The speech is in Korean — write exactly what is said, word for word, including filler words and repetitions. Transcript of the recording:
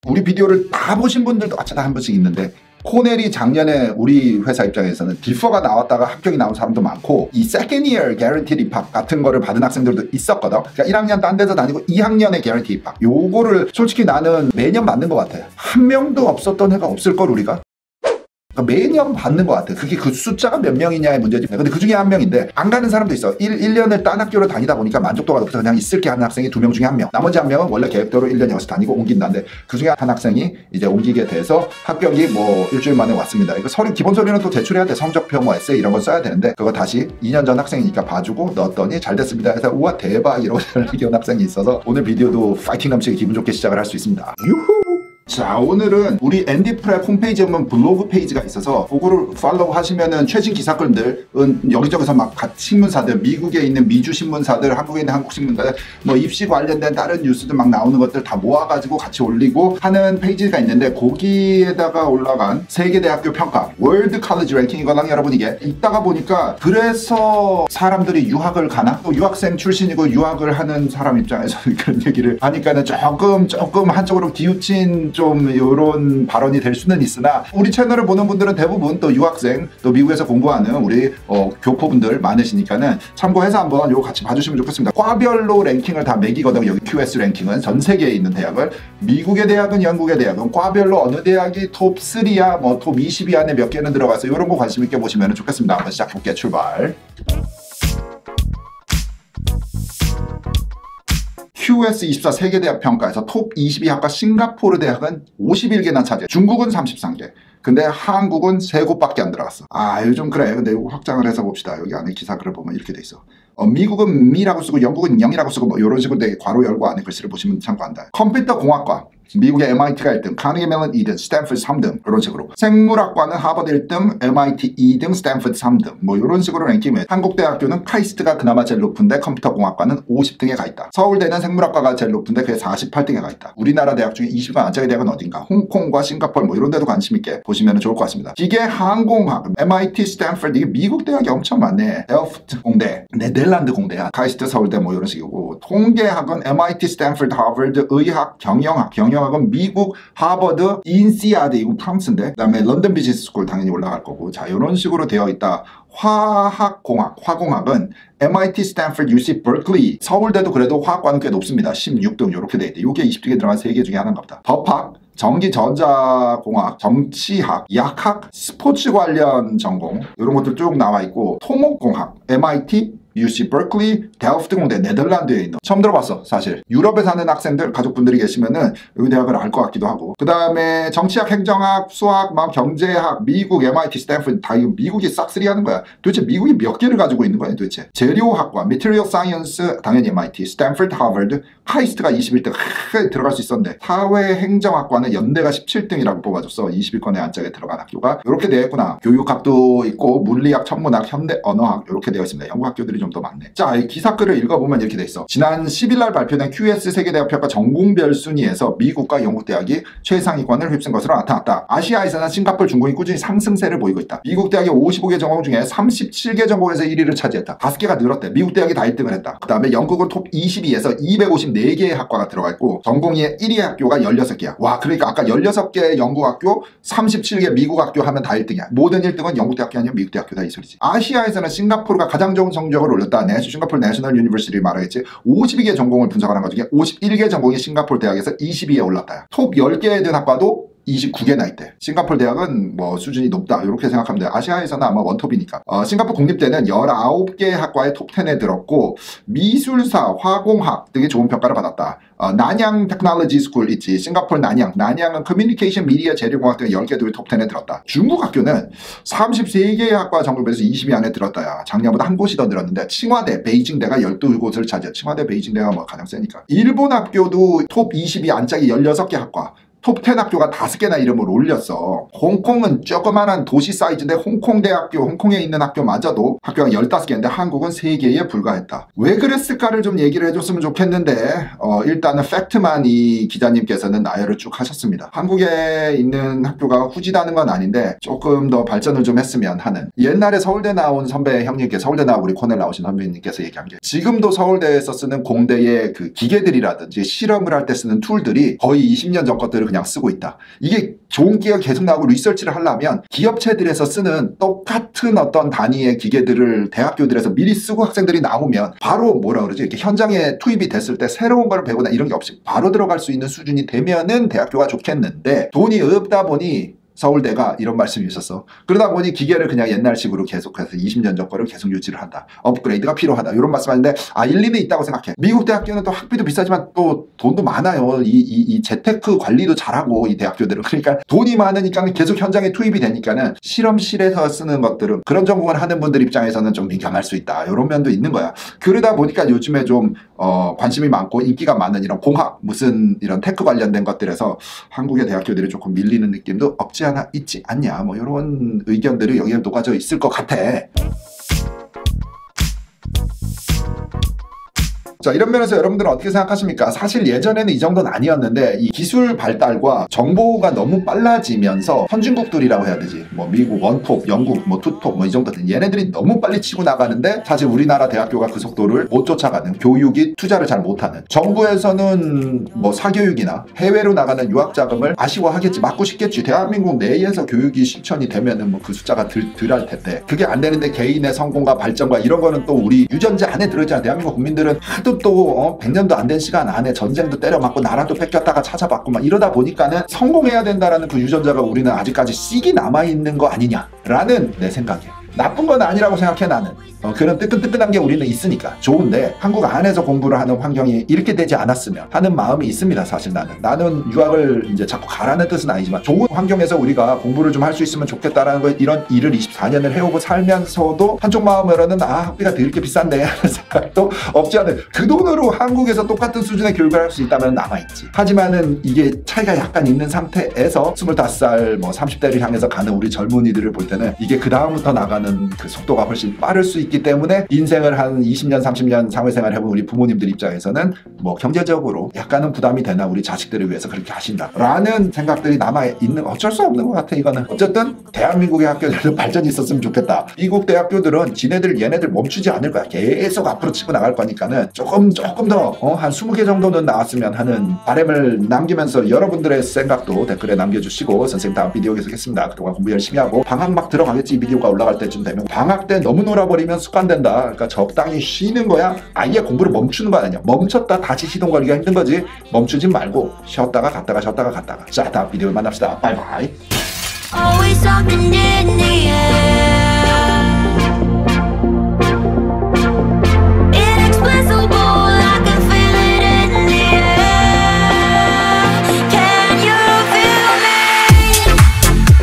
우리 비디오를 다 보신 분들도 어쩌다 한 번씩 있는데 코넬이 작년에 우리 회사 입장에서는 디퍼가 나왔다가 합격이 나온 사람도 많고 이 세컨드 이어 개런티드 입학 같은 거를 받은 학생들도 있었거든. 그러니까 일 학년 딴 데서 다니고 이 학년에 개런티 입학, 요거를 솔직히 나는 매년 맞는 것 같아. 한 명도 없었던 애가 없을걸 우리가. 그러니까 매년 받는 것 같아. 그게 그 숫자가 몇 명이냐의 문제지. 근데 그 중에 한 명인데 안 가는 사람도 있어. 일 년을 딴 학교를 다니다 보니까 만족도가 높아서 그냥 있을게 하는 학생이 두 명 중에 한 명. 나머지 한 명은 원래 계획대로 일 년 여기서 다니고 옮긴다는데 그 중에 한 학생이 이제 옮기게 돼서 합격이 뭐 일주일 만에 왔습니다. 이거 서류, 기본 서류는 또 제출해야 돼. 성적표 뭐 에세이 이런 거 써야 되는데 그거 다시 이 년 전 학생이니까 봐주고 넣었더니 잘 됐습니다 해서 우와 대박 이러고 연락이 온 학생이 있어서 오늘 비디오도 파이팅 넘치게 기분 좋게 시작을 할 수 있습니다. 유후! 자, 오늘은 우리 앤디프랩 홈페이지에 보면 블로그 페이지가 있어서 그거를 팔로우 하시면은 최신 기사글들은 여기저기서 막 각 신문사들, 미국에 있는 미주 신문사들, 한국에 있는 한국 신문사들, 뭐 입시 관련된 다른 뉴스들 막 나오는 것들 다 모아가지고 같이 올리고 하는 페이지가 있는데 거기에다가 올라간 세계대학교 평가 월드 칼리지 랭킹, 이거랑 여러분 이게 있다가 보니까 그래서 사람들이 유학을 가나? 또 유학생 출신이고 유학을 하는 사람 입장에서 그런 얘기를 하니까는 조금 조금 한쪽으로 기우친 좀 이런 발언이 될 수는 있으나 우리 채널을 보는 분들은 대부분 또 유학생 또 미국에서 공부하는 우리 어, 교포분들 많으시니까는 참고해서 한번 이거 같이 봐주시면 좋겠습니다. 과별로 랭킹을 다 매기거든요. 여기 큐에스 랭킹은 전 세계에 있는 대학을, 미국의 대학은 영국의 대학은 과별로 어느 대학이 톱 삼이야 뭐 톱 이십 위 안에 몇 개는 들어가서 이런 거 관심 있게 보시면 좋겠습니다. 한번 시작해볼게요. 출발. 큐에스 이십사 세계대학 평가에서 톱 이십이 학과 싱가포르 대학은 오십일 개나 차지해. 중국은 삼십삼 개. 근데 한국은 세 곳밖에 안 들어갔어. 아, 요즘 그래. 근데 이거 확장을 해서 봅시다. 여기 안에 기사글을 보면 이렇게 돼 있어. 어, 미국은 미라고 쓰고 영국은 영이라고 쓰고 뭐 이런 식으로 되게 괄호 열고 안에 글씨를 보시면 참고한다. 컴퓨터 공학과 미국의 엠아이티가 일 등, 카네기 멜론 이 등, 스탠퍼드 삼 등 이런 식으로. 생물학과는 하버드 일 등, 엠아이티 이 등, 스탠퍼드 삼 등 뭐 이런 식으로 랭킹해. 한국대학교는 카이스트가 그나마 제일 높은데 컴퓨터공학과는 오십 등에 가 있다. 서울대는 생물학과가 제일 높은데 그게 사십팔 등에 가 있다. 우리나라 대학 중에 이십 등 안짝의 대학은 어딘가? 홍콩과 싱가포르 뭐 이런 데도 관심 있게 보시면 좋을 것 같습니다. 기계 항공학, 엠아이티, 스탠퍼드 이게 미국 대학이 엄청 많네. 델프트 공대, 네덜란드 공대야. 카이스트, 서울대 뭐 이런 식이고, 통계학은 엠아이티, 스탠퍼드, 하버드, 의학, 경영학, 경영 경영학은 미국 하버드, 인시아드 이거 프랑스인데 그다음에 런던 비즈니스 스쿨 당연히 올라갈 거고. 자, 이런 식으로 되어 있다. 화학공학, 화공학은 엠아이티, 스탠퍼드, 유씨, 버클리, 서울대도 그래도 화학과는 꽤 높습니다. 십육 등 이렇게 돼 있대. 이게 이십 등에 들어간 세 개 중에 하나인가 보다. 법학, 전기전자공학, 정치학, 약학, 스포츠 관련 전공 이런 것들 쭉 나와 있고, 토목공학, 엠아이티, 유씨, 버클리, 델프트 공대, 네덜란드에 있는. 처음 들어봤어 사실. 유럽에 사는 학생들 가족분들이 계시면은 여기 대학을 알 것 같기도 하고. 그 다음에 정치학, 행정학, 수학, 막 경제학, 미국, 엠아이티, 스탠퍼드 다 이거 미국이 싹쓸이 하는 거야. 도대체 미국이 몇 개를 가지고 있는 거야 도대체. 재료학과, Material Science 당연히 엠아이티, 스탠퍼드, 하버드, 카이스트가 이십일 등 하, 들어갈 수 있었는데 사회행정학과는 연대가 십칠 등이라고 뽑아줬어. 이십 위권에 안짝에 들어간 학교가 이렇게 되어 있구나. 교육학도 있고 물리학, 천문학, 현대 언어학 이렇게 되어 있습니다. 영국 학교들이 좀 더 많네. 자, 이 기사글을 읽어보면 이렇게 돼 있어. 지난 십 일 날 발표된 큐에스 세계대학 평가 전공별 순위에서 미국과 영국 대학이 최상위권을 휩쓴 것으로 나타났다. 아시아에서는 싱가포르, 중국이 꾸준히 상승세를 보이고 있다. 미국 대학이 오십오 개 전공 중에 삼십칠 개 전공에서 일 위를 차지했다. 다섯 개가 늘었대. 미국 대학이 다 일 등을 했다. 그 다음에 영국은 톱 이십 위에서 이백오십사 개의 학과가 들어가 있고 전공이 일 위 학교가 열여섯 개야. 와, 그러니까 아까 열여섯 개 영국 학교, 삼십칠 개 미국 학교 하면 다 일 등이야. 모든 일 등은 영국 대학교 아니면 미국 대학교다 이 소리지. 아시아에서는 싱가포르가 가장 좋은 성적을 올렸다. 싱가포르 내셔널 유니버시티를 말하겠지. 오십이 개 전공을 분석하는 것 중에 오십일 개 전공이 싱가포르 대학에서 이십 위에 올랐다. 톱 열 개에 든 학과도 이십구 개나 있대. 싱가포르 대학은 뭐 수준이 높다 이렇게 생각하면 돼. 아시아에서는 아마 원톱이니까. 어, 싱가포르 공립대는 열아홉 개 학과의 톱 텐에 들었고 미술사, 화공학 등이 좋은 평가를 받았다. 어, 난양 테크놀로지 스쿨 있지. 싱가포르 난양. 난양은 커뮤니케이션, 미디어, 재료공학 등 열 개 등이 톱 텐에 들었다. 중국 학교는 삼십세 개의 학과 전공에서 이십 위 안에 들었다야. 작년보다 한 곳이 더 늘었는데 칭화대, 베이징대가 열두 곳을 차지해. 칭화대, 베이징대가 뭐 가장 세니까. 일본 학교도 톱 이십 위 안짝이 열여섯 개 학과. 톱 텐 학교가 다섯 개나 이름을 올렸어. 홍콩은 조그만한 도시 사이즈인데 홍콩대학교, 홍콩에 있는 학교마저도 학교가 열다섯 개인데 한국은 세 개에 불과했다. 왜 그랬을까를 좀 얘기를 해줬으면 좋겠는데 어, 일단은 팩트만 이 기자님께서는 나열을 쭉 하셨습니다. 한국에 있는 학교가 후지다는 건 아닌데 조금 더 발전을 좀 했으면 하는. 옛날에 서울대 나온 선배 형님께, 서울대 나오고 우리 코넬 나오신 선배님께서 얘기한 게 지금도 서울대에서 쓰는 공대의 그 기계들이라든지 실험을 할 때 쓰는 툴들이 거의 이십 년 전 것들을 그냥 쓰고 있다. 이게 좋은 기회가 계속 나오고 리서치를 하려면 기업체들에서 쓰는 똑같은 어떤 단위의 기계들을 대학교들에서 미리 쓰고 학생들이 나오면 바로 뭐라 그러지? 이렇게 현장에 투입이 됐을 때 새로운 걸 배우거나 이런 게 없이 바로 들어갈 수 있는 수준이 되면은 대학교가 좋겠는데 돈이 없다 보니 서울대가 이런 말씀이 있었어. 그러다 보니 기계를 그냥 옛날식으로 계속해서 이십 년 전 거를 계속 유지를 한다. 업그레이드가 필요하다. 이런 말씀하는데 아 일리는 있다고 생각해. 미국 대학교는 또 학비도 비싸지만 또 돈도 많아요. 이, 이, 이 재테크 관리도 잘하고 이 대학교들은. 그러니까 돈이 많으니까 계속 현장에 투입이 되니까는 실험실에서 쓰는 것들은 그런 전공을 하는 분들 입장에서는 좀 민감할 수 있다. 이런 면도 있는 거야. 그러다 보니까 요즘에 좀 어, 관심이 많고 인기가 많은 이런 공학 무슨 이런 테크 관련된 것들에서 한국의 대학교들이 조금 밀리는 느낌도 없지 않아 있지 않냐 뭐 이런 의견들이 여기에 녹아져 있을 것 같아. 자, 이런 면에서 여러분들은 어떻게 생각하십니까? 사실 예전에는 이 정도는 아니었는데 이 기술 발달과 정보가 너무 빨라지면서 선진국들이라고 해야 되지. 뭐 미국 원톱, 영국 뭐 투톱 뭐 이 정도들 얘네들이 너무 빨리 치고 나가는데 사실 우리나라 대학교가 그 속도를 못 쫓아가는, 교육이 투자를 잘 못하는, 정부에서는 뭐 사교육이나 해외로 나가는 유학 자금을 아쉬워하겠지, 맞고 싶겠지. 대한민국 내에서 교육이 실천이 되면은 뭐 그 숫자가 덜, 덜 할 텐데 그게 안 되는데 개인의 성공과 발전과 이런 거는 또 우리 유전자 안에 들어있잖아. 대한민국 국민들은 하도 또 어, 백 년도 안 된 시간 안에 전쟁도 때려맞고 나라도 뺏겼다가 찾아봤고 막 이러다 보니까는 성공해야 된다라는 그 유전자가 우리는 아직까지 씩이 남아있는 거 아니냐라는 내 생각이야. 나쁜 건 아니라고 생각해 나는. 어, 그런 뜨끈뜨끈한 게 우리는 있으니까 좋은데 한국 안에서 공부를 하는 환경이 이렇게 되지 않았으면 하는 마음이 있습니다. 사실 나는 나는 유학을 이제 자꾸 가라는 뜻은 아니지만 좋은 환경에서 우리가 공부를 좀 할 수 있으면 좋겠다라는 거, 이런 일을 이십사 년을 해오고 살면서도 한쪽 마음으로는 아 학비가 되게 비싼데 하는 생각도 없지 않은, 그 돈으로 한국에서 똑같은 수준의 교육을 할 수 있다면 남아있지. 하지만은 이게 차이가 약간 있는 상태에서 스물다섯 살 뭐 삼십 대를 향해서 가는 우리 젊은이들을 볼 때는 이게 그 다음부터 나가는 그 속도가 훨씬 빠를 수 있기 때문에 인생을 한 이십 년 삼십 년 사회생활 해본 우리 부모님들 입장에서는 뭐 경제적으로 약간은 부담이 되나 우리 자식들을 위해서 그렇게 하신다 라는 생각들이 남아있는, 어쩔 수 없는 것 같아. 이거는 어쨌든 대한민국의 학교들도 발전이 있었으면 좋겠다. 미국 대학교들은 지네들 얘네들 멈추지 않을 거야. 계속 앞으로 치고 나갈 거니까는 조금 조금 더 한 스무 개 정도는 나왔으면 하는 바람을 남기면서 여러분들의 생각도 댓글에 남겨주시고, 선생님 다음 비디오 계속했습니다. 그동안 공부 열심히 하고 방학 막 들어가겠지. 이 비디오가 올라갈 때쯤 되면 방학 때 너무 놀아버리면 습관된다. 그러니까 적당히 쉬는 거야. 아예 공부를 멈추는 거 아니야. 멈췄다 다시 시동 걸기가 힘든 거지. 멈추지 말고 쉬었다가 갔다가 쉬었다가 갔다가. 자, 다음 비디오에 만납시다. 바이바이. Always something in the air.